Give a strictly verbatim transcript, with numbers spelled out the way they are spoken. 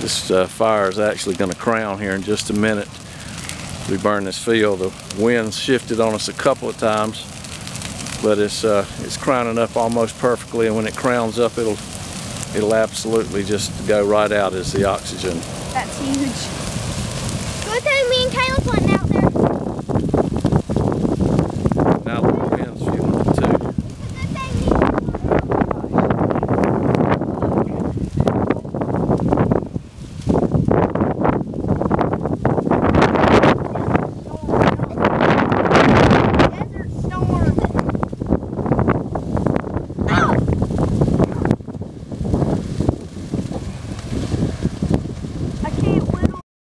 This uh, fire is actually going to crown here in just a minute. We burn this field. The wind's shifted on us a couple of times, but it's uh, it's crowning up almost perfectly, and when it crowns up, it'll it'll absolutely just go right out as the oxygen. That's huge.